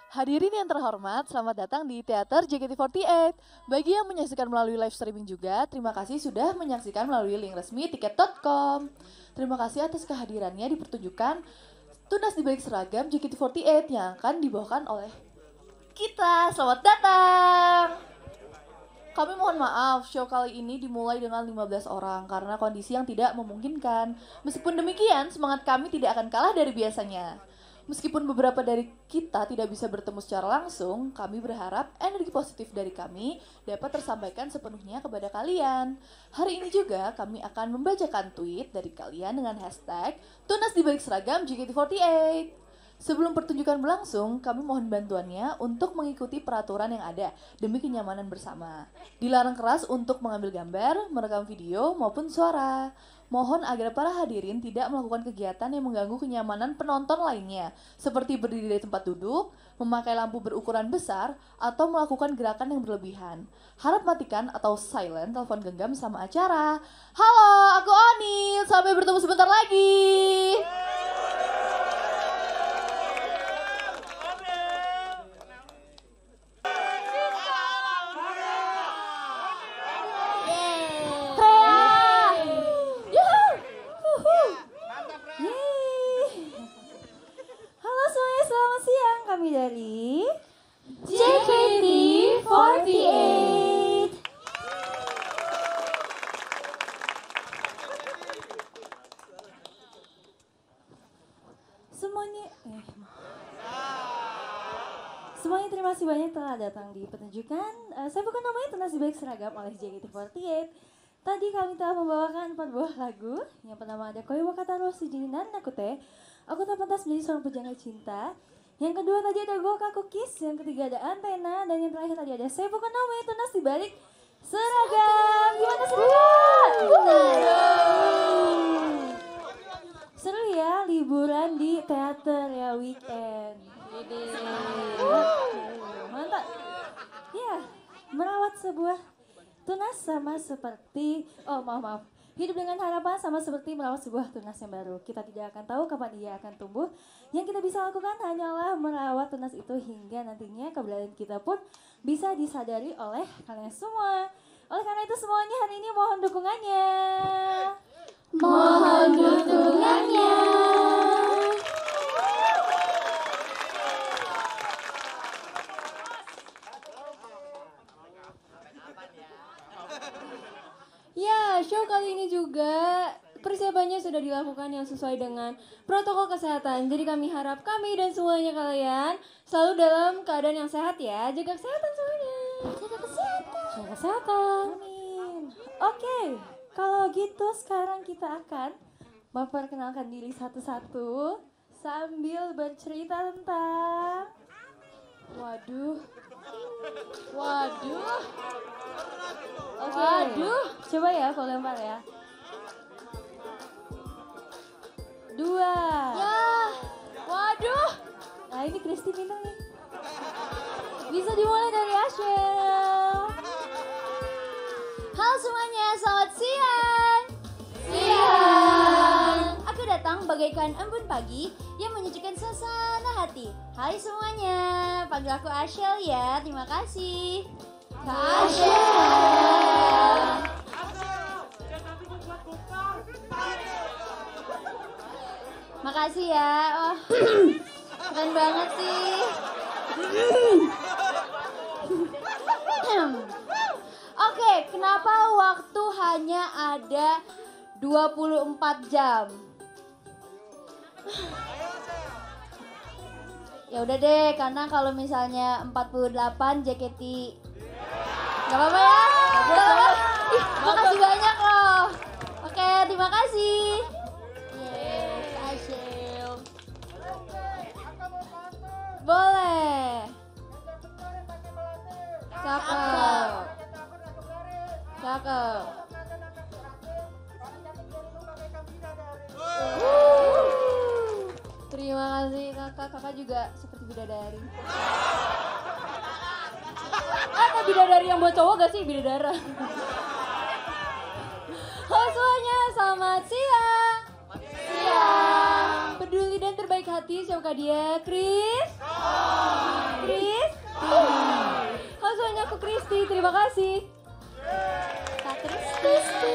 Hadirin yang terhormat, selamat datang di Teater JKT48. Bagi yang menyaksikan melalui live streaming juga, terima kasih sudah menyaksikan melalui link resmi tiket.com. Terima kasih atas kehadirannya di pertunjukan Tunas di Balik Seragam JKT48 yang akan dibawakan oleh kita. Selamat datang! Kami mohon maaf, show kali ini dimulai dengan 15 orang karena kondisi yang tidak memungkinkan. Meskipun demikian, semangat kami tidak akan kalah dari biasanya. Meskipun beberapa dari kita tidak bisa bertemu secara langsung, kami berharap energi positif dari kami dapat tersampaikan sepenuhnya kepada kalian. Hari ini juga kami akan membacakan tweet dari kalian dengan hashtag Tunas di Balik Seragam JKT48. Sebelum pertunjukan berlangsung, kami mohon bantuannya untuk mengikuti peraturan yang ada demi kenyamanan bersama. Dilarang keras untuk mengambil gambar, merekam video, maupun suara. Mohon agar para hadirin tidak melakukan kegiatan yang mengganggu kenyamanan penonton lainnya, seperti berdiri dari tempat duduk, memakai lampu berukuran besar, atau melakukan gerakan yang berlebihan. Harap matikan atau silent telepon genggam sama acara. Halo, aku Anil. Sampai bertemu sebentar lagi. Kami dari JKT48. Semuanya terima kasih banyak telah datang di pertunjukan saya bukan namanya Tunas di Balik Seragam oleh JKT48. Tadi kami telah membawakan 4 buah lagu. Yang pertama ada Koi wa Kataro Sujinan Nakute, Aku Tak Pantas Menjadi Seorang Pujangga Cinta. Yang kedua tadi ada Goka Cookies, yang ketiga ada Antena, dan yang terakhir tadi ada Saya Bukan Namanya Tunas di Balik Seragam. Gimana serunya? Seru ya, liburan di teater ya, weekend. Mantap. Ya, merawat sebuah tunas sama seperti, maaf. Hidup dengan harapan sama seperti merawat sebuah tunas yang baru. Kita tidak akan tahu kapan ia akan tumbuh. Yang kita bisa lakukan hanyalah merawat tunas itu hingga nantinya keberadaan kita pun bisa disadari oleh kalian semua. Oleh karena itu semuanya hari ini mohon dukungannya. Mohon dukungannya. Ya, show kali ini juga persiapannya sudah dilakukan yang sesuai dengan protokol kesehatan. Jadi kami harap kami dan semuanya kalian selalu dalam keadaan yang sehat ya. Jaga kesehatan semuanya. Jaga kesehatan. Jaga kesehatan. Amin. Oke, kalau gitu sekarang kita akan memperkenalkan diri satu-satu sambil bercerita tentang Waduh. Oke. Coba ya, aku lempar ya. 2. Ya, waduh. Nah ini Kristi pintar nih. Bisa dimulai dari Ashel. Halo semuanya, selamat siang. Aku datang bagaikan embun pagi yang menyejukkan suasana hati. Hai semuanya, panggil aku Ashel ya, terima kasih. Kak Ashel. Makasih ya, keren banget sih. Oke, kenapa waktu hanya ada 24 jam? Ya udah deh, karena kalau misalnya 48 JKT gak apa-apa ya? Gak apa-apa. Makasih banyak loh. Oke, terima kasih. Boleh. Cakep. Terima kasih kakak juga seperti bidadari. Ada bidadari yang buat cowok gak sih? Bidadara. Halo semuanya, selamat siang. Peduli dan terbaik hati, siapakah dia? Chris? Chris? Halo semuanya, aku Kristi, terima kasih. Kak Kristi.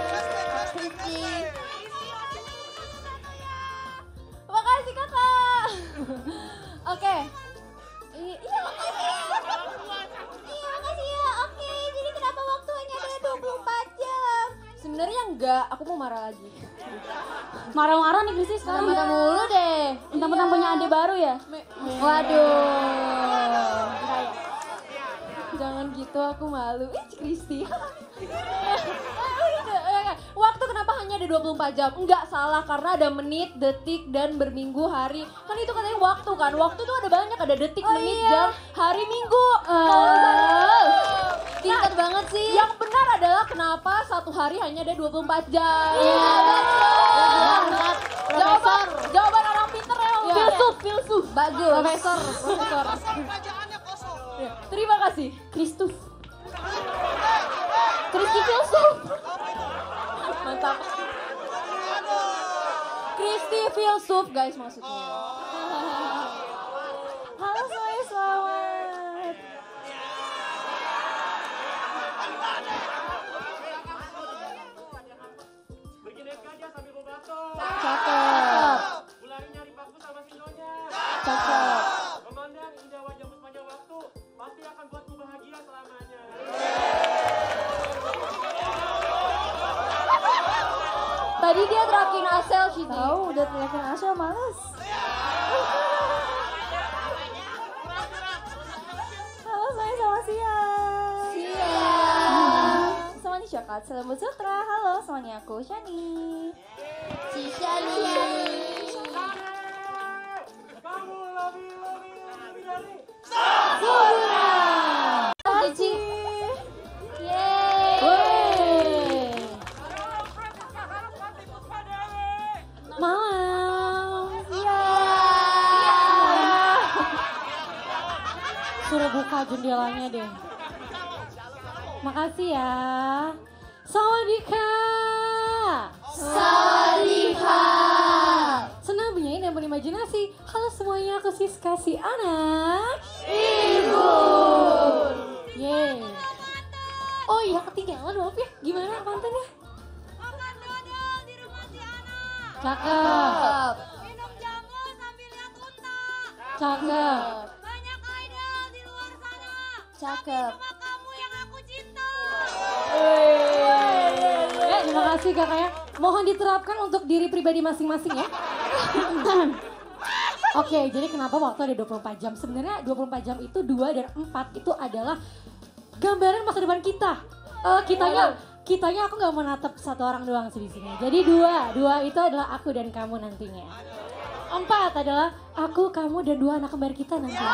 Makasih kakak. Oke. Iya makasih ya. Oke, jadi kenapa waktu hanya ada 24 jam? Sebenarnya enggak, aku mau marah lagi. Marah-marah nih Kristi sekarang. Marah mulu deh. Mentang-mentang punya adik baru ya? Waduh. Jangan gitu, aku malu. Kristi. Waktu kenapa hanya ada 24 jam? Enggak salah, karena ada menit, detik, dan berminggu, hari. Kan itu katanya waktu kan? Waktu tuh ada banyak, ada detik, menit, jam, hari, minggu. Pintar banget sih. Yang benar adalah kenapa satu hari hanya ada 24 jam. Iya, betul. Jawaban orang pintar ya. Filsuf. Bagus. Profesor. Terima kasih. Kristus. Kristi filsuf. Mantap. Kristi filsuf guys maksudnya. Halo semuanya, selamat. Cakep. Ulari nyari paku sama sinyonya. Cakep. Memandang indah wajahmu sepanjang waktu, pasti akan buatku bahagia selamanya. Tadi dia terakin Asel sih. Tahu udah teriakin Asya males. Halo semuanya, selamat siang. Semuanya syakat, salam sutra. Halo semuanya, aku Shani. Cicani. Kamu lebih dari Cici. Yeay. Malam. Suruh buka jendelanya deh. Makasih ya. Sawadika. Sawadika. Senang menyanyi dan berimajinasi. Halo semuanya, aku Siska si anak Ibu. Yeay. Oh iya, ketinggalan maaf ya. Gimana pantunnya? Makan dodol di rumah si anak. Cakep. Minum jamu sambil lihat unta. Cakep. Banyak idol di luar sana. Cakep. Cuma kamu yang aku cinta. Terima kasih kakaknya. Mohon diterapkan untuk diri pribadi masing-masing ya. Oke, jadi kenapa waktu ada 24 jam? Sebenarnya 24 jam itu 2 dan 4 itu adalah gambaran masa depan kita. Kitanya aku nggak mau natap satu orang doang sih di sini. Jadi dua itu adalah aku dan kamu nantinya. 4 adalah aku, kamu dan 2 anak kembar kita nantinya.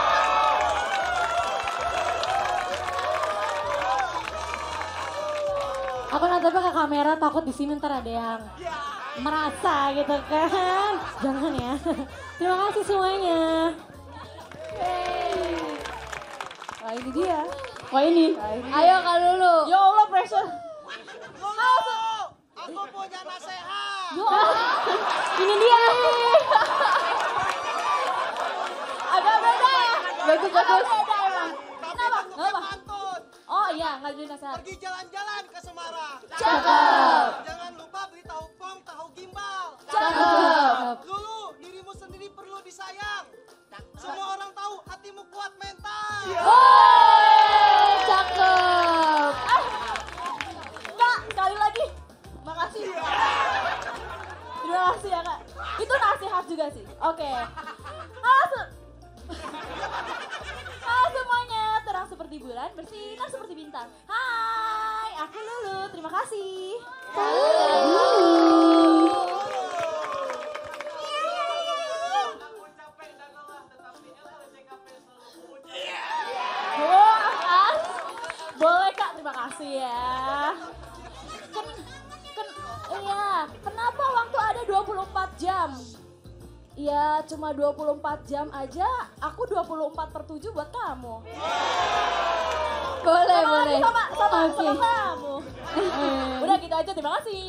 Aku natapnya ke kamera, takut di sini ntar ada yang merasa gitu kan. Jangan ya. Terima kasih semuanya. Nah ini dia. Wah ini. Ayo Kak Lulu. Ya Allah pressure. aku punya nasihat. Ini dia. Agak beda. Bagus. Kenapa? Pantun. Oh iya, nggak jadi nasihat. Pergi jalan-jalan ke Semarang. Cakep. Jangan lupa beli tahu pong, tahu gimbal. Cakep. Dulu dirimu sendiri perlu disayang. Semua orang tahu hatimu kuat mental. Woi, cakep. Kak, sekali lagi. Makasih. Terima kasih ya Kak. Itu nasihat juga sih. Oke. Halo semuanya, terang seperti bulan, bersinar seperti bintang. Hai, aku Lulu. Terima kasih. Wah, boleh Kak, terima kasih ya. Iya, kenapa waktu ada 24 jam? Ya cuma 24 jam aja, aku 24/7 buat kamu. Boleh. Sama kamu. Udah gitu aja, terima kasih.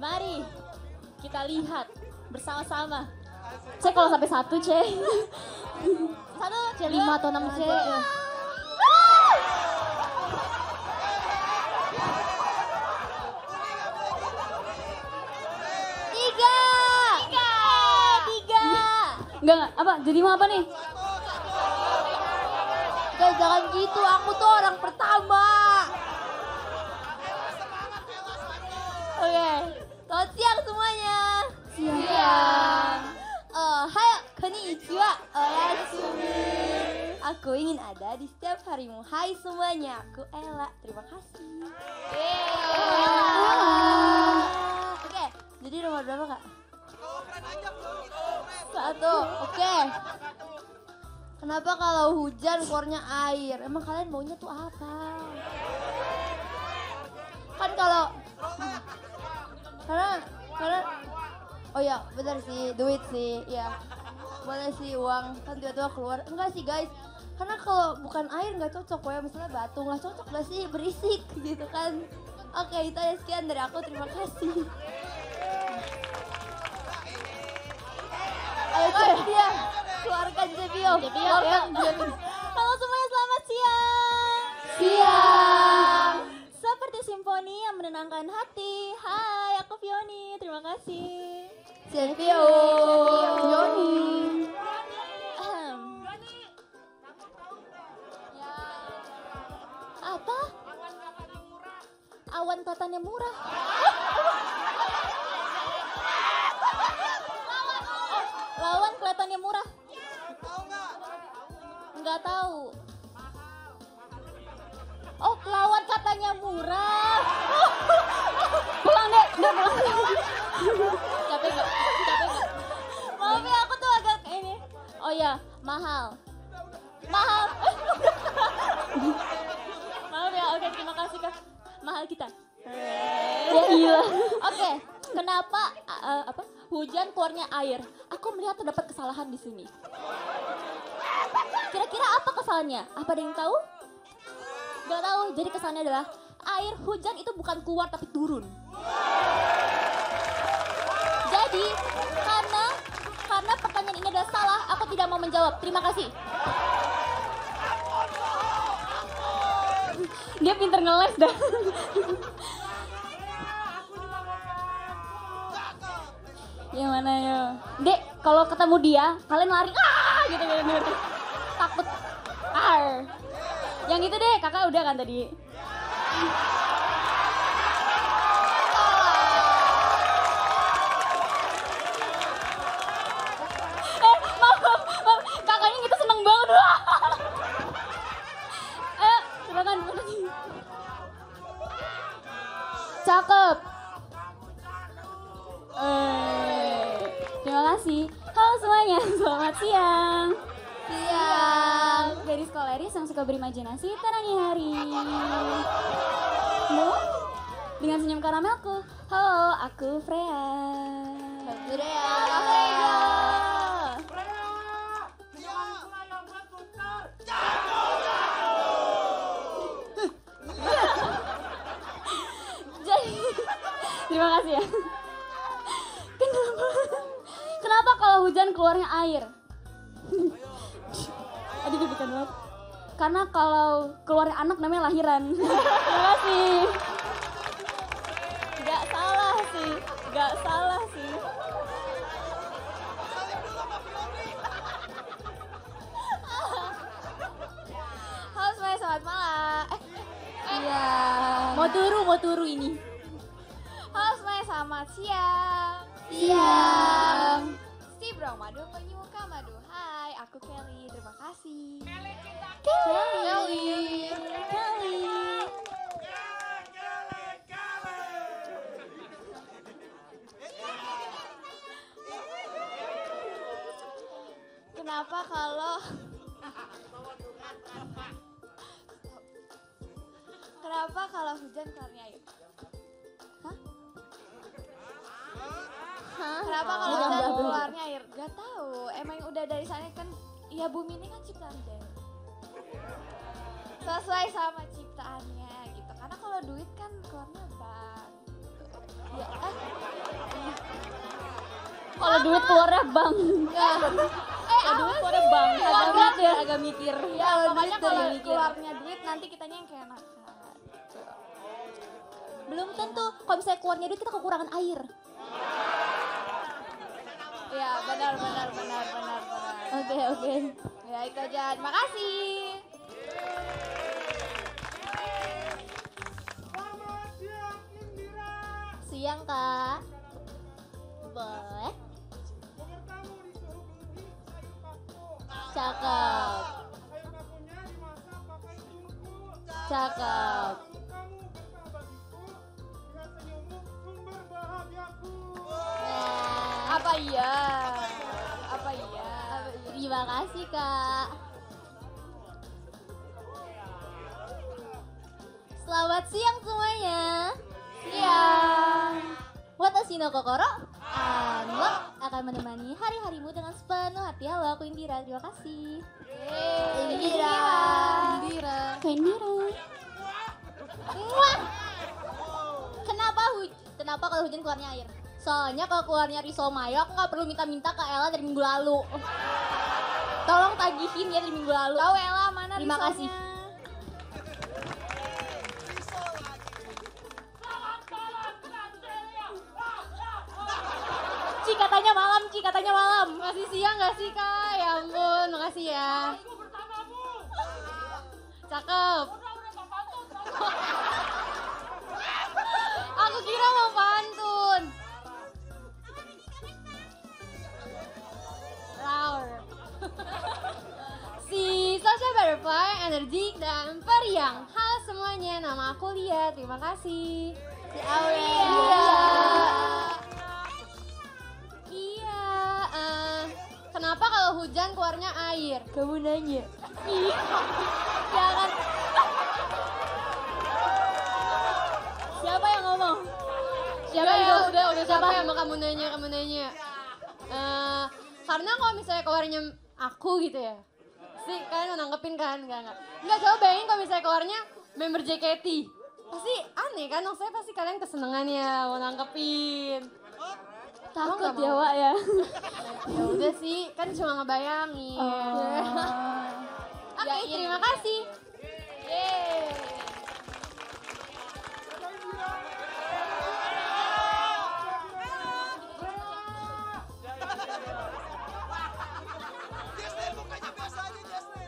Mari kita lihat bersama-sama. C kalau sampai 1 C. 1 C 5 atau 6 C. Enggak, apa? Jadi mau apa nih? Guys, jangan gitu, aku tuh orang pertama. Oke, selamat siang semuanya. Siang. Hai, konnichiwa. Oyasumi. Aku ingin ada di setiap harimu. Hai semuanya, aku Ella. Terima kasih. Oke, jadi nomor berapa kak? 1, oke. Kenapa kalau hujan keluarnya air? Emang kalian maunya tuh apa? Kan kalau karena oh ya benar sih, duit sih, ya boleh sih uang kan tiba-tiba keluar. Enggak sih guys, karena kalau bukan air nggak cocok ya, misalnya batu nggak cocok gak sih, berisik gitu kan. Oke, itu aja sekian dari aku, terima kasih. Ayo dia keluarkan Jebio. Halo semuanya, selamat siang. Siang. Seperti simfoni yang menenangkan hati. Hai, aku Fioni. Terima kasih. Jebio. Fioni. Apa? Awan kelihatannya murah. Lawan kelihatannya murah. Tahu nggak? Nggak tahu. Oh, lawan katanya murah. Pulang deh, udah pulang. Capek nggak? Maaf ya, aku tuh agak ini. Oh ya, mahal. Mahal. Maaf ya, oke, terima kasih kak. Mahal kita. Ya iya. Oke, kenapa apa? Hujan keluarnya air. Aku melihat terdapat kesalahan di sini. Kira-kira apa kesalahannya? Apa ada yang tahu? Gak tahu. Jadi kesalahannya adalah air hujan itu bukan keluar tapi turun. Jadi karena pertanyaan ini adalah salah, aku tidak mau menjawab. Terima kasih. Dia pinter ngeles dah. Yang mana ya? Dek, kalau ketemu dia, kalian lari gitu. Takut. Yang itu deh, kakak udah kan tadi. Maaf. Kakaknya kita seneng banget. Silakan. Cakep. Terima kasih. Halo semuanya, selamat siang. Siang. Gadis koleris yang suka berimajinasi, terangi hari. Dengan senyum karamelku. Halo, aku Freya. Terima kasih ya. Kenapa kalau hujan keluarnya air? Aduh deg-degan banget. Karena kalau keluarnya anak namanya lahiran. Terima kasih. Gak salah sih. Halo semuanya, selamat malam. Iya. Mau turu ini. Halo semuanya, selamat siang. Si Bro Madu penyuka madu. Hai, aku Kelly. Terima kasih. Kelly. Kenapa kalau hujan keluarnya air? Kenapa kalau hujan keluarnya air? Gak tahu. Emang udah dari sana kan? Ya bumi ini kan ciptaan Dewa. Sesuai sama ciptaannya gitu. Karena kalau duit kan keluarnya bank. Ya, Kalau duit keluarnya bang. Kalau duit keluarnya bang. Agak mikir, agak mikir. Ya, pokoknya kalau keluarnya duit nanti kitanya yang keenakan. Belum tentu kalau misalnya keluarnya duit kita kekurangan air. Ya, benar. Oke. Ya, itu aja. Terima kasih. Siang, Kak. Boleh? Cakep. Cakep. Apa iya? Terima kasih, Kak. Selamat siang semuanya. Siang. Watashi no kokoro unlock akan menemani hari-harimu dengan sepenuh hati. Halo, aku Indira. Terima kasih. Indira. Muah. Kenapa kalau hujan keluarnya air? Soalnya kalau keluarnya Risomayo, aku nggak perlu minta-minta ke Ella dari minggu lalu. Tolong tagihin ya dari minggu lalu. Tahu Ella mana? Terima kasih. Ci katanya malam. Masih siang gak sih, Kak? Ya ampun, makasih ya. Cakep. Aku kira mau pantun. Roar. Si Sasha Butterfly, energik dan periang. Halo semuanya, nama aku Lia. Terima kasih. Si Aurelia. Kenapa kalau hujan keluarnya air? Kamu nanya. Jangan. Siapa yang ngomong? Siapa yang udah siapa yang mau kamu nanya? Karena kalau misalnya keluarnya aku gitu ya. Sih kalian mau nanggepin kan? Enggak, coba bayangin kalau misalnya keluarnya member JKT. Pasti aneh kan? Maksudnya pasti kalian kesenengan ya mau nanggepin. Takut ya, Wak ya. Ya udah sih, kan cuma ngebayangin. Oke, terima kasih. Yeay. Justin, mukanya biasa aja, Justin.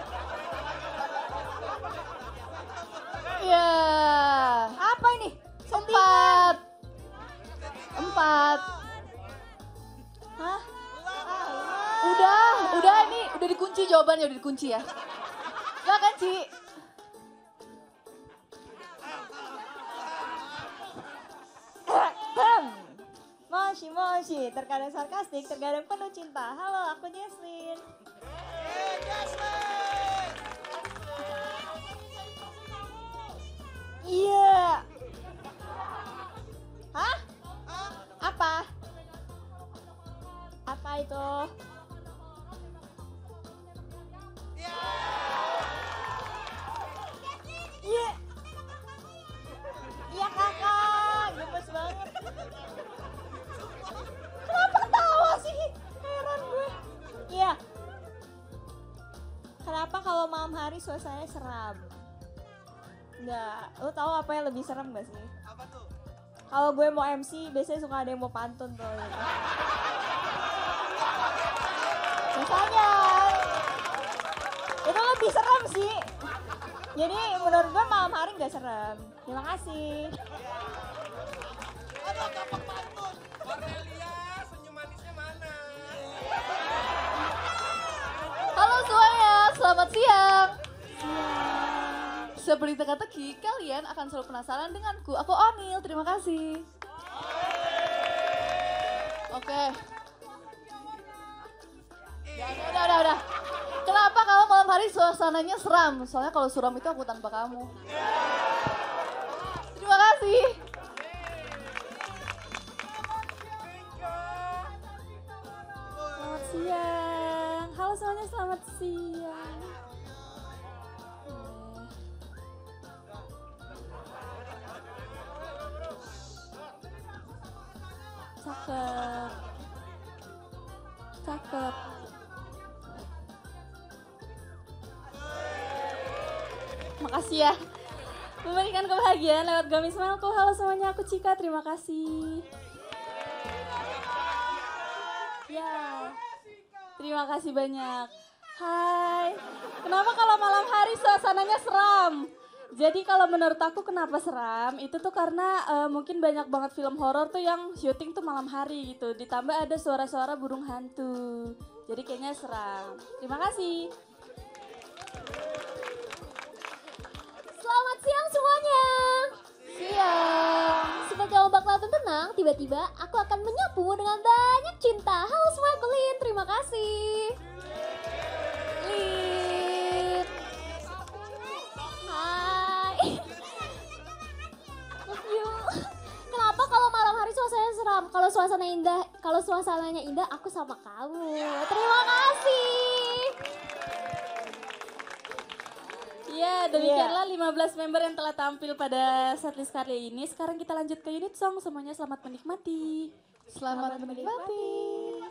Ya. Apa ini? 4. Hah? Udah ini udah dikunci jawabannya, udah dikunci ya. Enggak kan, Ci? Moshi, terkadang sarkastik, terkadang penuh cinta. Halo, aku Jesslyn. Iya. Hah? Apa? Apa itu? Iya. Iya kakak, gemes banget. Kenapa ketawa sih? Heran gue. Iya. Kenapa kalau malam hari suasananya seram? Enggak, lo tahu apa yang lebih serem gak sih? Apa tuh? Kalau gue mau MC, biasanya suka ada yang mau pantun tuh gitu. Misalnya, itu lebih serem sih. Jadi menurut gue malam hari gak serem. Terima kasih. Aduh, gampang pantun. Cornelia, senyum manisnya mana? Halo semuanya, selamat siang. Seperti teka-teki, kalian akan selalu penasaran denganku. Aku Onil, terima kasih. Oke. Udah. Kenapa kalau malam hari suasananya seram? Soalnya kalau suram itu aku tanpa kamu. Terima kasih. Selamat siang. Halo semuanya, selamat siang. Cakep. Cakep. Makasih ya. Memberikan kebahagiaan lewat gamis Melku. Halo semuanya, aku Cika. Terima kasih. Ya. Terima kasih banyak. Hai. Kenapa kalau malam hari suasananya seram? Jadi kalau menurut aku kenapa seram? Itu tuh karena mungkin banyak banget film horor tuh yang syuting tuh malam hari gitu. Ditambah ada suara-suara burung hantu. Jadi kayaknya seram. Terima kasih. Selamat siang semuanya. Siang. Seperti ombak laut yang tenang, tiba-tiba aku akan menyapumu dengan banyak cinta. Halo semua, aku Lin. Terima kasih. Lin. Hai. Love you. Kenapa kalau malam hari suasananya seram? Kalau suasananya indah, aku sama kamu. Terima kasih. Ya, demikianlah 15 member yang telah tampil pada setlist kali ini. Sekarang kita lanjut ke unit song. Semuanya selamat menikmati. Selamat menikmati.